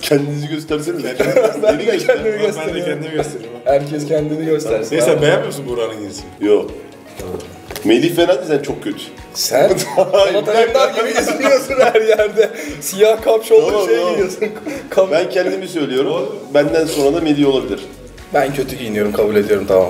Kendinizi gösterseniz. Ben de kendimi gösteriyorum. Ben de kendimi gösteriyorum. Herkes kendini göstersin. Neyse beğenmiyor musun Buğra'nın giyisini? Yok. Melih fena değil, sen çok kötü. Sen Polat Alemdar gibi geziniyorsun her yerde. Siyah kapşonlu Tamam, şey tamam. giyiyorsun. Ben kendimi söylüyorum. Benden sonra da Melih olabilir. Ben kötü giyiniyorum, kabul ediyorum, tamam.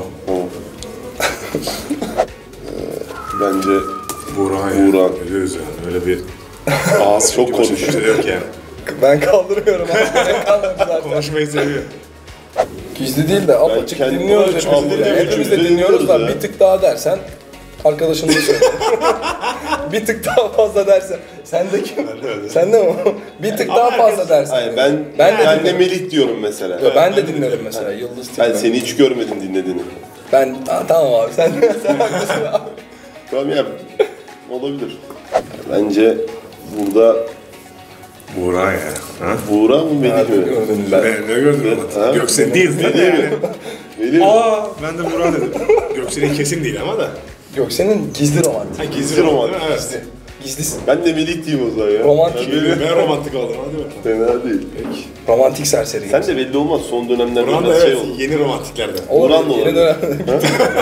Bence Buğra. Biliyoruz yani öyle bir ağız çok çok konuşuyor. şey yok yani. Ben kaldırmıyorum abi. Ben kaldırdım zaten. Konuşmayı seviyor. Gizli değil de apaçık kendim dinliyoruz olarak hepimiz de. dinliyorum, Hepimiz de hepimiz de dinliyoruz da dinliyoruz ya. bir tık daha dersen arkadaşın da söyle. Bir tık daha fazla dersen. Sen de kim? Sen de mi? Bir tık daha fazla dersen. Hayır, ben de ben de dinlerim. Melih diyorum mesela. Ben de dinlerim mesela Yıldız Ben Tilbe. seni hiç görmedim dinlediğini. Tamam abi sen haklısın abi. Tamam ya, olabilir. Bence burada Buğra ya. Ha? Buğra mı Melih mi? Gördün ben. Ne gördün Ha? onu? Göksel değil de Melih mi? Melih mi? Aa ben de Buğra dedim. Göksel'in kesin değil ama da. Yok senin gizli romantik. Ha, Gizli romantik. Evet. Gizlisin. Ben de Melih diyeyim o zaman ya. Romantik. Ben romantik oldum hadi bakalım. Fena değil. Romantik serseri. Sen de belli olmaz, son dönemlerde Buran da biraz evet şey oldu. yeni romantiklerden. Buran da yeni olabilir. dönem.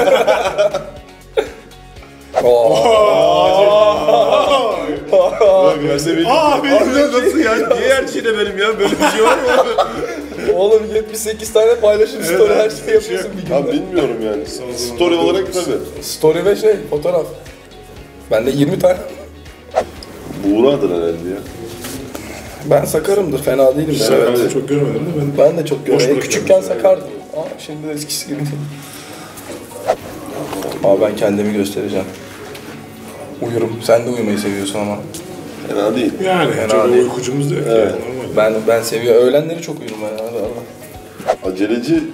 Bak verse Melih. Nasıl ya? Niye her şeyde benim ya? Böyle bir şey var mı? Oğlum 78 tane paylaşım story her şeyi yapıyorsun bir Ha günde. bilmiyorum yani. Story olarak tabii. Story ve fotoğraf. Bende 20 tane. Buğra'dır herhalde ya. Ben sakarımdır, fena değilim. Ben Evet. de çok görmedim de ben. Ben de çok Boş görüyorum. bırakıyorum Küçükken mesela. sakardım. Ama şimdi de eskisi gibi değil. Ama ben kendimi göstereceğim. Uyurum. Sen de uyumayı seviyorsun ama. Fena değil. Yani Fena çok değil. uykucumuz da yok yani normal. Ben seviyorum. Öğlenleri çok uyurum ben. Allah. Aceleci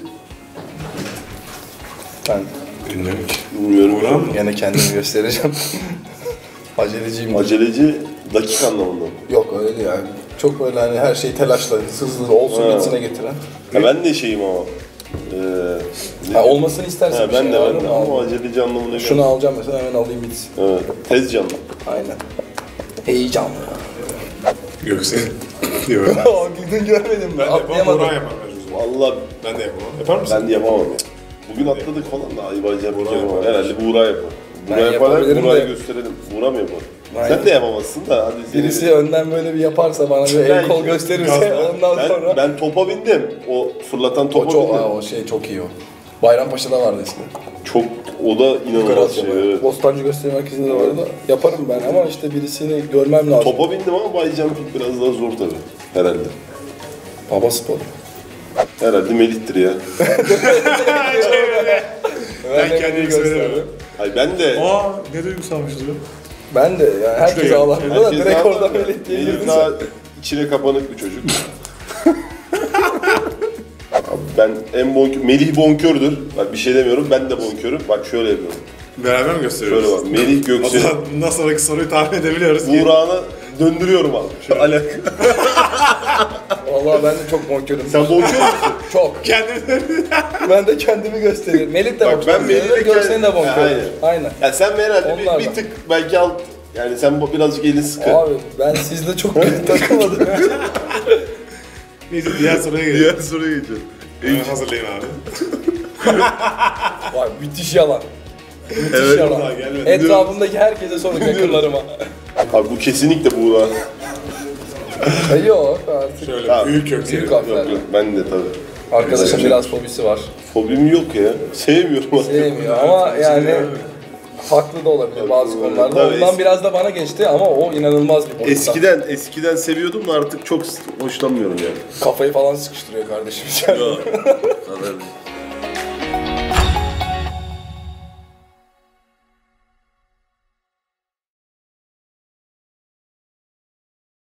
Ben Bilmiyorum ki. bilmiyorum. Buğra mı? gene kendimi göstereceğim. Aceleciyim. Aceleci dakika anlamında. Yok öyle değil yani. Çok böyle hani her şey telaşla, hızlı olsun Ha. gitsine getiren. Ha, ben de şeyim ama. Olmasını istersen Ha, bir ben şey de alırım, ama alırım. aceleci anlamında. Şunu alacağım mesela hemen alayım bitsin. Evet. Tez canlı. Aynen. Heyecanlı. Göksel. Yok. Güldün görmedim Ben de yapamam, Buğra yapar bence o zaman. Valla Ben de yapamam. Yapar mısın? ben de yapamam ya. Bugün atladık falan da ayıp acayip Buğra yapamam. yapar. Herhalde Buğra yapar. Ben Buğra yapar, yapabilirim Buğra'yı de- gösterelim. Buğra mı yapar? Aynen. Sen de yapamazsın da hadi seni- Birisi önden böyle bir yaparsa bana bir el Belki. kol gösterirse Gazla. ondan sonra... Ben topa bindim. O fırlatan topa bindim. O şey çok iyi o. Bayrampaşa'da vardı eskiden. Çok, o da inanılmaz şey. Evet. Bostancı Gösteri Merkezi'nde de vardı. Yaparım ben ama işte birisini görmem lazım. Topa bindim ama bungee jumping biraz daha zor tabii. Herhalde. Baba sporu. Herhalde Melih'tir ya. Ben kendimi söylemiyorum. Ay ben de... Aa ne duygusalmışız be. Ben de yani herkes Şuraya- ağlamıyor da Herkes direkt daha- oradan Melih diye Melih girdin daha sen. içine kapanık bir çocuk. Abi ben en Melih bonkördür. Bak bir şey demiyorum, ben de bonkörüm. Bak şöyle yapıyorum. Beraber mi gösteriyoruz? Şöyle bak, Melih O Göksel'i zaman bundan sonraki soruyu tahmin edebiliyoruz ki. Buğra'nı döndürüyorum abi. Şöyle alak. Vallahi ben de çok bonkörüm. Sen bonkör musun? Çok. Kendimi Ben de kendimi gösteririm. Melih de Bak bonkör. ben Melih'le Göksel'in de bonkör. Aynen. Aynen. Ya sen herhalde Onlarla. bir tık belki alt... Yani sen birazcık elin sıkı. Abi ben sizle çok takılmadım. Neyse diğer soruya gelelim. Diğer soruya geçelim. Hazırlayın abi. Vay müthiş yalan. Müthiş Evet, yalan. daha gelmedi. Etrafımdaki herkese sorun yakınlarıma. Abi bu kesinlikle Buğra. Yok artık. Şöyle Tamam. büyük kökseli. Büyük harfler. Yok yok, ben de tabii. Arkadaşım biraz fobisi var. Fobim yok ya. Sevmiyorum aslında. Sevmiyor ama yani haklı da olabilir bazı konularda. Tabii, Ondan biraz da bana geçti ama o inanılmaz bir boyutta. Eskiden seviyordum da artık çok hoşlanmıyorum yani. Kafayı falan sıkıştırıyor kardeşim. Yok. Kadar değil.